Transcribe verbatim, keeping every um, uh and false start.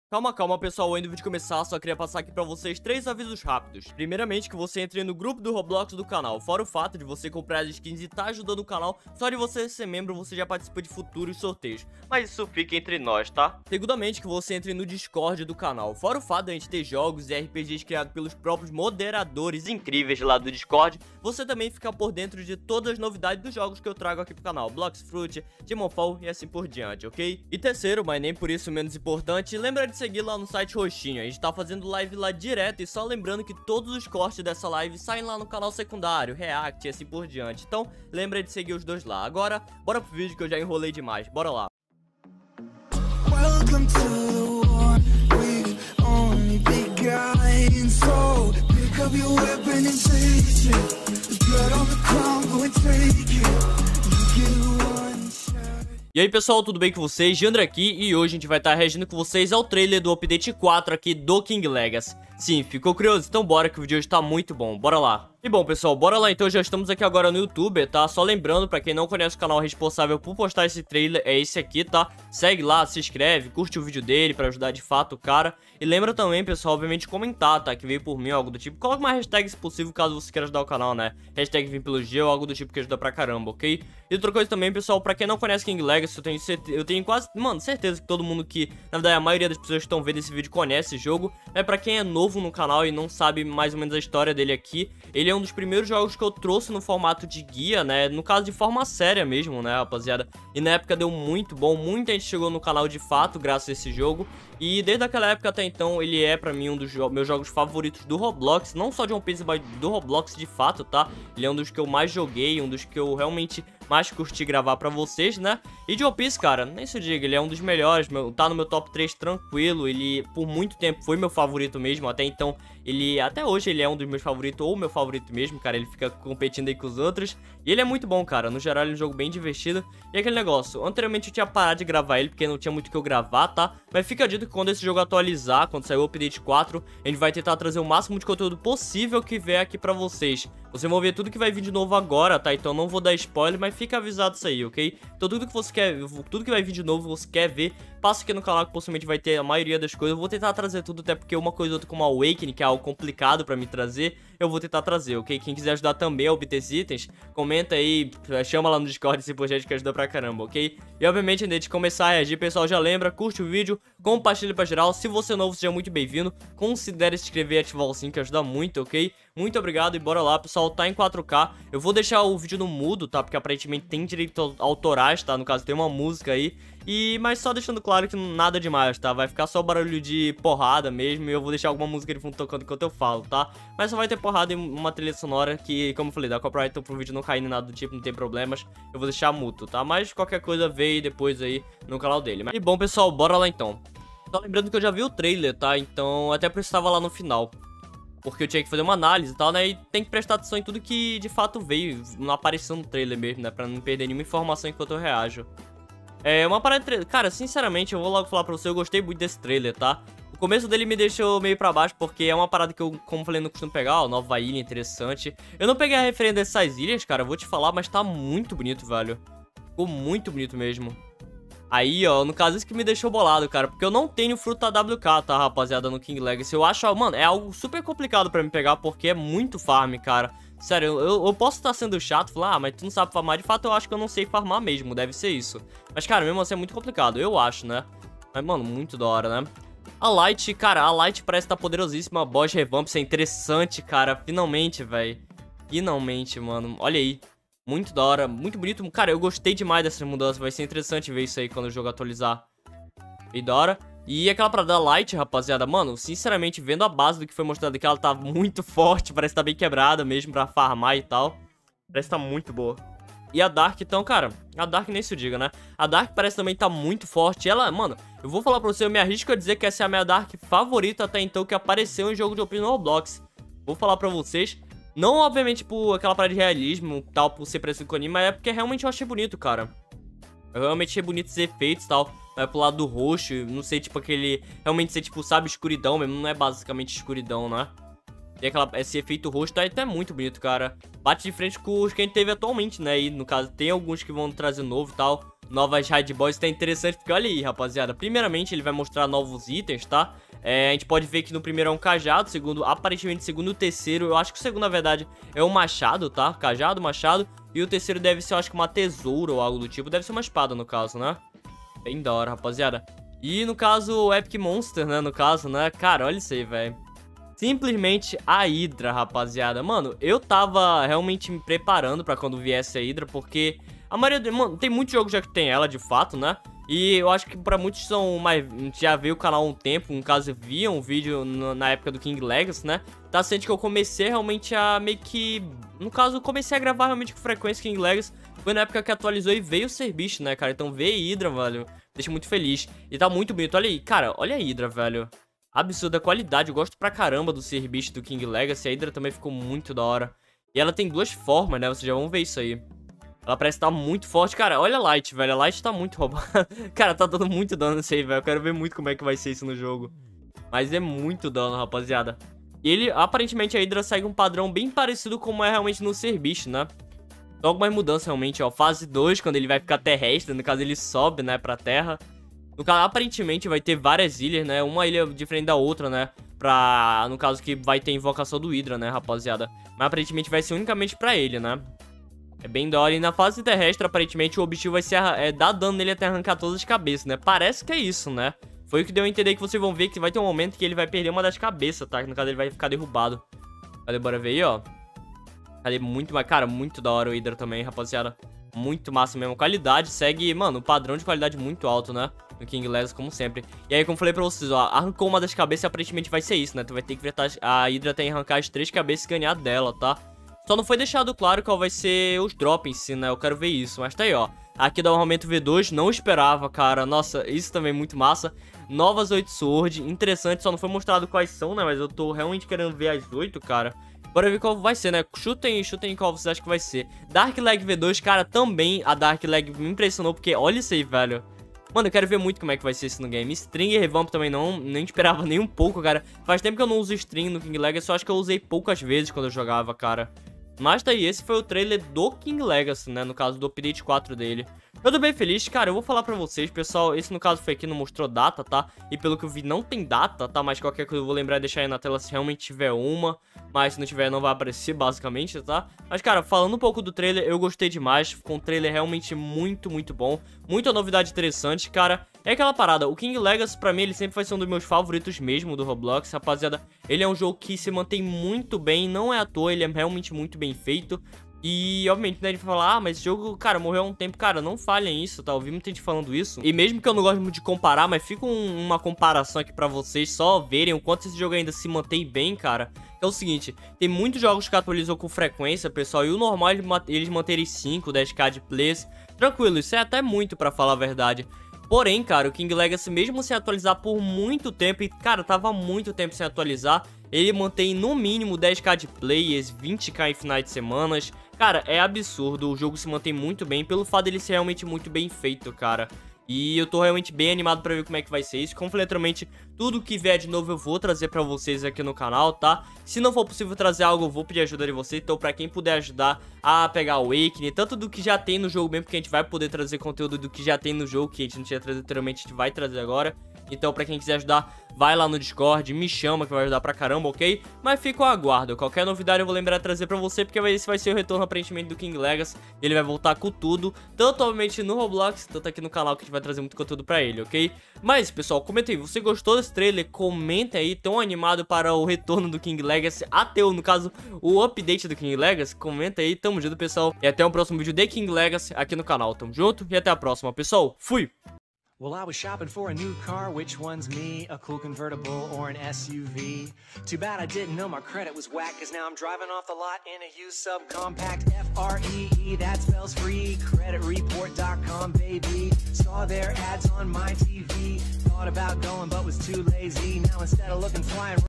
Calma, calma, pessoal, antes do vídeo começar, só queria passar aqui pra vocês três avisos rápidos. Primeiramente, que você entre no grupo do Roblox do canal, fora o fato de você comprar as skins e tá ajudando o canal, só de você ser membro, você já participa de futuros sorteios. Mas isso fica entre nós, tá? Segundamente, que você entre no Discord do canal, fora o fato de a gente ter jogos e R P Gs criados pelos próprios moderadores incríveis lá do Discord, você também fica por dentro de todas as novidades dos jogos que eu trago aqui pro canal, Blox Fruit, Timonfall e assim por diante, ok? E terceiro, mas nem por isso menos importante, lembra de seguir lá no site roxinho, a gente tá fazendo live lá direto e só lembrando que todos os cortes dessa live saem lá no canal secundário, React e assim por diante, então lembra de seguir os dois lá. Agora, bora pro vídeo que eu já enrolei demais, bora lá. Welcome to the war, we've only begun, so pick up your weapon and face it, there's blood on the ground, go and take it, you get one shot. E aí pessoal, tudo bem com vocês? Jandra aqui e hoje a gente vai estar reagindo com vocês ao trailer do update quatro aqui do King Legacy. Sim, ficou curioso? Então bora que o vídeo hoje tá muito bom, bora lá. E bom pessoal, bora lá então, já estamos aqui agora no YouTube, tá? Só lembrando, pra quem não conhece o canal responsável por postar esse trailer, é esse aqui, tá? Segue lá, se inscreve, curte o vídeo dele pra ajudar de fato o cara. E lembra também, pessoal, obviamente comentar, tá? Que veio por mim ou algo do tipo. Coloca uma hashtag se possível, caso você queira ajudar o canal, né? Hashtag vim pelo G ou algo do tipo que ajuda pra caramba, ok? E outra coisa também, pessoal, pra quem não conhece King Legacy, eu tenho, certe... eu tenho quase, mano, certeza que todo mundo que, na verdade, a maioria das pessoas que estão vendo esse vídeo conhece esse jogo. É pra quem é novo no canal e não sabe mais ou menos a história dele aqui, ele é um dos primeiros jogos que eu trouxe no formato de guia, né, no caso de forma séria mesmo, né, rapaziada, e na época deu muito bom, muita gente chegou no canal de fato graças a esse jogo, e desde aquela época até então ele é pra mim um dos jo meus jogos favoritos do Roblox, não só de One Piece, mas do Roblox de fato, tá, ele é um dos que eu mais joguei, um dos que eu realmente mais curti gravar pra vocês, né, e de One Piece, cara, nem se diga, ele é um dos melhores, meu, tá no meu top três tranquilo, ele por muito tempo foi meu favorito mesmo, até então, ele, até hoje ele é um dos meus favoritos, ou meu favorito mesmo, cara, ele fica competindo aí com os outros, e ele é muito bom, cara, no geral ele é um jogo bem divertido, e aquele negócio, anteriormente eu tinha parado de gravar ele, porque não tinha muito o que eu gravar, tá, mas fica dito que quando esse jogo atualizar, quando sair o update quatro, a gente vai tentar trazer o máximo de conteúdo possível que vier aqui pra vocês. Vocês vão ver tudo que vai vir de novo agora, tá? Então não vou dar spoiler, mas fica avisado isso aí, ok? Então tudo que você quer, tudo que vai vir de novo, você quer ver, passa aqui no canal que possivelmente vai ter a maioria das coisas. Eu vou tentar trazer tudo, até porque uma coisa ou outra como Awakening, que é algo complicado pra me trazer, eu vou tentar trazer, ok? Quem quiser ajudar também a obter esses itens, comenta aí, chama lá no Discord esse projeto que ajuda pra caramba, ok? E obviamente, antes de começar a reagir, pessoal, já lembra, curte o vídeo, compartilha pra geral. Se você é novo, seja muito bem-vindo. Considere se inscrever e ativar o sininho, que ajuda muito, ok? Muito obrigado e bora lá, pessoal, tá em quatro K. Eu vou deixar o vídeo no mudo, tá? Porque aparentemente tem direitos autorais, tá? No caso, tem uma música aí. E, mas só deixando claro que nada demais, tá? Vai ficar só barulho de porrada mesmo. E eu vou deixar alguma música de fundo tocando enquanto eu falo, tá? Mas só vai ter porrada e uma trilha sonora que, como eu falei, dá copyright, então pro vídeo não cair nem nada do tipo, não tem problemas. Eu vou deixar mútuo, tá? Mas qualquer coisa vê depois aí no canal dele. E bom, pessoal, bora lá então. Só lembrando que eu já vi o trailer, tá? Então até por isso estava lá no final, porque eu tinha que fazer uma análise e tal, né? E tem que prestar atenção em tudo que de fato veio, não apareceu no trailer mesmo, né? Pra não perder nenhuma informação enquanto eu reajo. É uma parada... Cara, sinceramente, eu vou logo falar pra você, eu gostei muito desse trailer, tá? O começo dele me deixou meio pra baixo, porque é uma parada que eu, como falei, não costumo pegar, ó, nova ilha, interessante. Eu não peguei a referência dessas ilhas, cara, eu vou te falar, mas tá muito bonito, velho. Ficou muito bonito mesmo. Aí, ó, no caso, isso que me deixou bolado, cara, porque eu não tenho fruta W K, tá, rapaziada, no King Legacy. Eu acho, mano, é algo super complicado pra me pegar, porque é muito farm, cara. Sério, eu, eu posso estar sendo chato, falar, ah, mas tu não sabe farmar. De fato, eu acho que eu não sei farmar mesmo, deve ser isso. Mas, cara, mesmo assim é muito complicado, eu acho, né? Mas, mano, muito da hora, né? A Light, cara, a Light parece estar poderosíssima. A Boss Revamp, isso é interessante, cara. Finalmente, velho. Finalmente, mano. Olha aí. Muito da hora, muito bonito. Cara, eu gostei demais dessas mudanças. Vai ser interessante ver isso aí quando o jogo atualizar. E da hora. E aquela parada da Light, rapaziada, mano, sinceramente, vendo a base do que foi mostrado aqui, ela tá muito forte. Parece que tá bem quebrada mesmo pra farmar e tal. Parece que tá muito boa. E a Dark, então, cara, a Dark nem se diga, né? A Dark parece também tá muito forte. Ela, mano, eu vou falar pra você, eu me arrisco a dizer que essa é a minha Dark favorita até então que apareceu em jogo de One Piece no Roblox. Vou falar pra vocês. Não, obviamente, por aquela parada de realismo, tal, por ser parecido com o anime, mas é porque realmente eu achei bonito, cara. Eu realmente achei bonito os efeitos e tal. Vai pro lado do roxo, não sei, tipo, aquele... Realmente ser, tipo, sabe, escuridão mesmo, não é basicamente escuridão, né? Tem aquela, esse efeito roxo, tá até muito bonito, cara. Bate de frente com os que a gente teve atualmente, né? E no caso, tem alguns que vão trazer novo e tal. Novas Raid Boys, tá interessante, porque olha aí, rapaziada. Primeiramente, ele vai mostrar novos itens, tá? É, a gente pode ver que no primeiro é um cajado, segundo, aparentemente, segundo o terceiro, eu acho que o segundo, na verdade, é um machado, tá? Cajado, machado. E o terceiro deve ser, eu acho que uma tesoura ou algo do tipo. Deve ser uma espada, no caso, né? Bem da hora, rapaziada. E no caso, o Epic Monster, né? No caso, né? Cara, olha isso aí, velho. Simplesmente a Hydra, rapaziada. Mano, eu tava realmente me preparando pra quando viesse a Hydra, porque a maioria... De... Mano, tem muitos jogos já que tem ela, de fato, né? E eu acho que pra muitos são mais... Já veio o canal há um tempo, no caso, via um vídeo no, na época do King Legacy, né? Tá sendo que eu comecei realmente a meio que... No caso, eu comecei a gravar realmente com frequência King Legacy. Foi na época que atualizou e veio o ser bicho, né, cara? Então ver Hydra, velho, deixa muito feliz. E tá muito bonito. Olha aí, cara, olha a Hydra, velho. Absurda qualidade, eu gosto pra caramba do ser bicho do King Legacy. A Hydra também ficou muito da hora. E ela tem duas formas, né? Vocês já vão ver isso aí. Ela parece estar muito forte. Cara, olha a Light, velho. A Light tá muito roubada. Cara, tá dando muito dano isso aí, velho. Eu quero ver muito como é que vai ser isso no jogo. Mas é muito dano, rapaziada. E ele, aparentemente, a Hydra segue um padrão bem parecido como é realmente no ser bicho, né? Então, algumas mudanças realmente, ó. Fase dois, quando ele vai ficar terrestre. No caso, ele sobe, né, pra terra. No caso, aparentemente, vai ter várias ilhas, né? Uma ilha diferente da outra, né? Pra... No caso, que vai ter invocação do Hydra, né, rapaziada? Mas, aparentemente, vai ser unicamente pra ele, né? É bem da hora. E na fase terrestre, aparentemente, o objetivo vai ser é, dar dano nele até arrancar todas as cabeças, né? Parece que é isso, né? Foi o que deu a entender que vocês vão ver que vai ter um momento que ele vai perder uma das cabeças, tá? No caso, ele vai ficar derrubado. Cadê? Bora ver aí, ó. Cadê? Muito mais... Cara, muito da hora o Hydra também, rapaziada. Muito massa mesmo. Qualidade segue, mano, um padrão de qualidade muito alto, né? No King Legacy, como sempre. E aí, como eu falei pra vocês, ó, arrancou uma das cabeças e aparentemente vai ser isso, né? Tu vai ter que enfrentar a Hydra, tem que arrancar as três cabeças e ganhar dela, tá? Só não foi deixado claro qual vai ser os drops em si, né? Eu quero ver isso. Mas tá aí, ó. Aqui dá um aumento V dois, não esperava, cara. Nossa, isso também é muito massa. Novas oito Sword, interessante, só não foi mostrado quais são, né? Mas eu tô realmente querendo ver as oito, cara. Bora ver qual vai ser, né? Chutem, chutem qual vocês acham que vai ser. Dark Leg V dois, cara, também a Dark Leg me impressionou, porque olha isso aí, velho. Mano, eu quero ver muito como é que vai ser isso no game. String e Revamp também não, nem esperava nem um pouco, cara. Faz tempo que eu não uso String no King Legacy, só acho que eu usei poucas vezes quando eu jogava, cara. Mas tá aí, esse foi o trailer do King Legacy, né? No caso do update quatro dele. Eu tô bem feliz, cara, eu vou falar pra vocês, pessoal. Esse no caso foi aqui, não mostrou data, tá? E pelo que eu vi não tem data, tá? Mas qualquer coisa eu vou lembrar e deixar aí na tela se realmente tiver uma. Mas se não tiver não vai aparecer, basicamente, tá? Mas, cara, falando um pouco do trailer, eu gostei demais. Ficou um trailer realmente muito, muito bom. Muita novidade interessante, cara. É aquela parada, o King Legacy pra mim ele sempre vai ser um dos meus favoritos mesmo do Roblox, rapaziada. Ele é um jogo que se mantém muito bem, não é à toa, ele é realmente muito bem feito. E, obviamente, né, ele vai falar, ah, mas esse jogo, cara, morreu há um tempo. Cara, não falhem isso, tá? Eu vi muita gente falando isso. E mesmo que eu não gosto muito de comparar, mas fica um, uma comparação aqui pra vocês só verem o quanto esse jogo ainda se mantém bem, cara. É o seguinte, tem muitos jogos que atualizam com frequência, pessoal, e o normal é eles manterem cinco, dez k de plays. Tranquilo, isso é até muito pra falar a verdade. Porém, cara, o King Legacy, mesmo sem atualizar por muito tempo, e, cara, tava muito tempo sem atualizar, ele mantém no mínimo dez k de players, vinte k em finais de semanas. Cara, é absurdo, o jogo se mantém muito bem pelo fato dele ser realmente muito bem feito, cara. E eu tô realmente bem animado pra ver como é que vai ser isso. Como falei anteriormente, tudo que vier de novo eu vou trazer pra vocês aqui no canal, tá? Se não for possível trazer algo, eu vou pedir ajuda de vocês. Então pra quem puder ajudar a pegar o Awakening, tanto do que já tem no jogo mesmo, porque a gente vai poder trazer conteúdo do que já tem no jogo, que a gente não tinha trazido anteriormente, a gente vai trazer agora. Então pra quem quiser ajudar, vai lá no Discord, me chama que vai ajudar pra caramba, ok? Mas fica ao aguardo, qualquer novidade eu vou lembrar de trazer pra você, porque esse vai ser o retorno aparentemente do King Legacy. Ele vai voltar com tudo, tanto obviamente no Roblox, tanto aqui no canal que a gente vai trazer muito conteúdo pra ele, ok? Mas pessoal, comenta aí, você gostou desse trailer? Comenta aí, tão animado para o retorno do King Legacy, até o, no caso, o update do King Legacy? Comenta aí, tamo junto pessoal, e até o próximo vídeo de King Legacy aqui no canal, tamo junto, e até a próxima pessoal, fui! Well, I was shopping for a new car, which one's me? A cool convertible or an S U V? Too bad I didn't know my credit was whack, cause now I'm driving off the lot in a used subcompact. F R E E, that spells free, credit report dot com, baby. Saw their ads on my T V, thought about going but was too lazy. Now instead of looking flying